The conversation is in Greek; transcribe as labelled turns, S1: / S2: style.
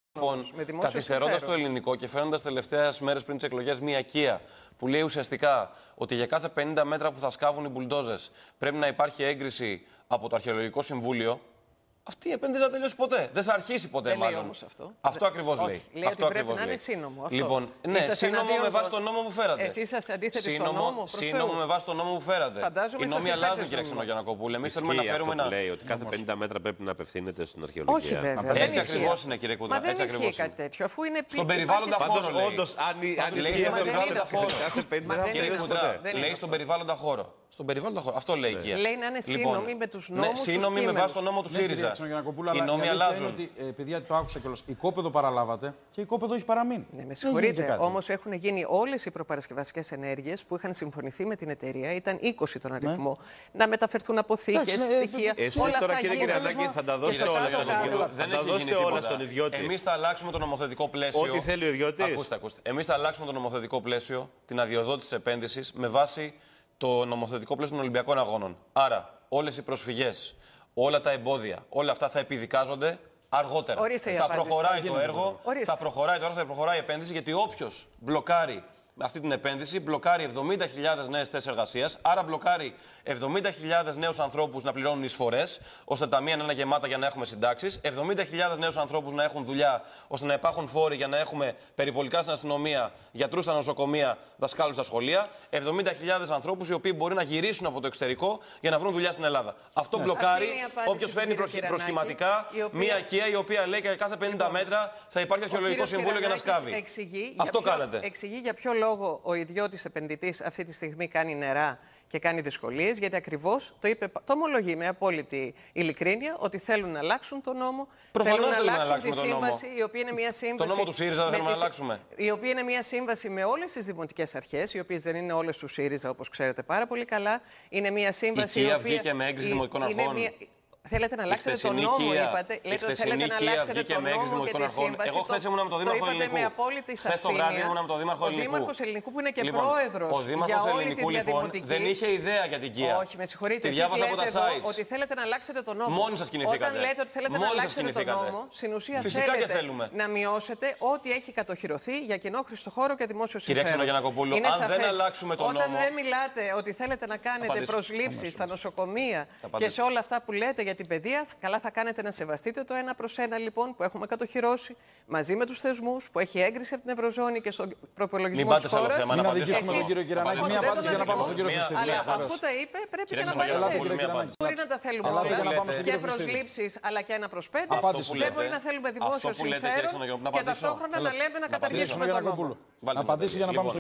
S1: Λοιπόν, καθυστερώντας το ελληνικό και φέρνοντας τελευταίες μέρες πριν τις εκλογές μία Kia που λέει ουσιαστικά ότι για κάθε 50 μέτρα που θα σκάβουν οι μπουλντόζες πρέπει να υπάρχει έγκριση από το Αρχαιολογικό Συμβούλιο. Αυτή η επένδυση δεν θα τελειώσει ποτέ. Δεν θα αρχίσει ποτέ,
S2: δεν
S1: μάλλον.
S2: Λέει όμως αυτό.
S1: Αυτό ακριβώς λέει.
S2: Λέει
S1: αυτό
S2: ότι πρέπει να είναι σύνομο. Αυτό.
S1: Λοιπόν, ναι, σύνομο με βάση τον νόμο που φέρατε.
S2: Εσείς είσαστε αντίθετοι στον νόμο.
S1: Σύνομο με βάση τον νόμο που φέρατε.
S2: Φαντάζομαι
S1: οι νόμοι αλλάζουν, κύριε Ξενογιαννακόπουλε. Εμείς θέλουμε να φέρουμε
S3: ένα. Λέει ότι κάθε 50 μέτρα πρέπει να απευθύνεται στην αρχαιολογία.
S2: Όχι, βέβαια.
S1: Έτσι ακριβώς είναι, κύριε Κούτρα.
S2: Μα δεν ισχύει κάτι τέτοιο. Αφού είναι
S1: στον περιβάλλοντα χώρο.
S3: Όντως, αν ισχύει αυτό το
S1: λέει στον περιβάλλοντα χώρο. Στον περιβάλλοντα χώρο. Αυτό λέει η Kia.
S2: Λέει να είναι σύνομοι με τους νόμους.
S1: Σύνομοι με βάση τον νόμο του ΣΥΡΙΖΑ. Οι νόμοι αλλάζουν.
S4: Επειδή το άκουσα κιόλας, οικόπεδο παραλάβατε και οικόπεδο έχει παραμείνει.
S2: Ναι, με συγχωρείτε. Όμως έχουν γίνει όλες οι προπαρασκευαστικές ενέργειες που είχαν συμφωνηθεί με την εταιρεία. Ήταν 20 τον αριθμό. Να μεταφερθούν αποθήκες, στοιχεία.
S3: Εσείς τώρα, κύριε Κυριακάκη, θα τα δώσετε όλα στον ιδιώτη.
S1: Εμείς θα αλλάξουμε το νομοθετικό πλαίσιο.
S3: Ό,τι θέλει ο ιδιώτης.
S1: Ακούστε. Εμείς θα αλλάξουμε το νομοθετικό πλαίσιο, την αδειοδότηση της επένδυσης, με βάση το νομοθετικό πλαίσιο των Ολυμπιακών Αγώνων. Άρα, όλες οι προσφυγές, όλα τα εμπόδια, όλα αυτά θα επιδικάζονται αργότερα. Θα προχωράει το έργο, θα προχωράει η επένδυση, γιατί όποιος μπλοκάρει αυτή την επένδυση, μπλοκάρει 70.000 νέες θέσεις εργασίας, άρα μπλοκάρει 70.000 νέους ανθρώπους να πληρώνουν εισφορές, ώστε τα ταμεία να είναι γεμάτα για να έχουμε συντάξεις, 70.000 νέους ανθρώπους να έχουν δουλειά, ώστε να υπάρχουν φόροι για να έχουμε περιπολικά στην αστυνομία, γιατρούς στα νοσοκομεία, δασκάλους στα σχολεία, 70.000 ανθρώπους οι οποίοι μπορεί να γυρίσουν από το εξωτερικό για να βρουν δουλειά στην Ελλάδα. Αυτό μπλοκάρει όποιος φέρνει προσχηματικά μία Kia η οποία λέει και κάθε 50 μέτρα θα υπάρχει Αρχαιολογικό Συμβούλιο για να σκάβει. Αυτό κάνετε.
S2: Εξηγεί για ποιο λόγο ο ιδιώτης επενδυτής αυτή τη στιγμή κάνει νερά και κάνει δυσκολίες, γιατί ακριβώς το είπε, το ομολογεί με απόλυτη ειλικρίνεια, ότι θέλουν να αλλάξουν τον νόμο, θέλουν να αλλάξουν τη σύμβαση, η οποία είναι μια σύμβαση.
S1: Το νόμο του ΣΥΡΙΖΑ δεν θέλουμε να αλλάξουμε.
S2: Η οποία είναι μια σύμβαση με όλες τις δημοτικές αρχές, οι οποίες δεν είναι όλες του ΣΥΡΙΖΑ, όπως ξέρετε πάρα πολύ καλά. Είναι μια σύμβαση.
S1: Η οποία βγήκε με έγκριση δημοτικών αρχών.
S2: Θέλετε να αλλάξετε τον νόμο, είπατε. Λέτε ότι θέλετε να αλλάξετε τον νόμο και τη σύμβαση.
S1: Εγώ χθες ήμουν με τον Δήμαρχο Ελληνικού.
S2: Με απόλυτη σαφήνεια. Ο Δήμαρχος Ελληνικού που είναι και πρόεδρος για όλη τη διαδημοτική.
S1: Δεν είχε ιδέα για την Kia.
S2: Όχι, με συγχωρείτε. Εσείς λέτε εδώ ότι θέλετε να αλλάξετε τον νόμο.
S1: Μόνοι σας κινηθήκατε.
S2: Όταν λέτε ότι θέλετε να αλλάξετε τον νόμο, στην ουσία θέλετε να μειώσετε ό,τι έχει κατοχυρωθεί για κοινόχρηστο χώρο και δημόσιο συμφέρον.
S1: Κυρία Ξενογιαννακοπούλου, αν δεν αλλάξουμε τον νόμο.
S2: Όταν δεν μιλάτε ότι θέλετε να κάνετε προσλήψεις στα νοσοκομεία και σε όλα αυτά που λέτε για την παιδεία, καλά θα κάνετε να σεβαστείτε το 1/1 λοιπόν που έχουμε κατοχυρώσει μαζί με τους θεσμούς, που έχει έγκριση από την Ευρωζώνη και στον προπολογισμό της χώρας.
S4: Μην αδικήσουμε τον κύριο Κυριακάκη. Μία απάντηση για να πάμε στον κύριο Χριστίδη.
S2: Αλλά αφού τα είπε, πρέπει και να παρέμβει. Μπορεί να τα θέλουμε όλα. Και προσλήψεις, αλλά και 1/5. Δεν μπορεί να θέλουμε δημόσιο συμφέρον και ταυτόχρονα να λέμε να καταργήσουμε τον νόμο.
S4: Να απαντήσει για να πάμε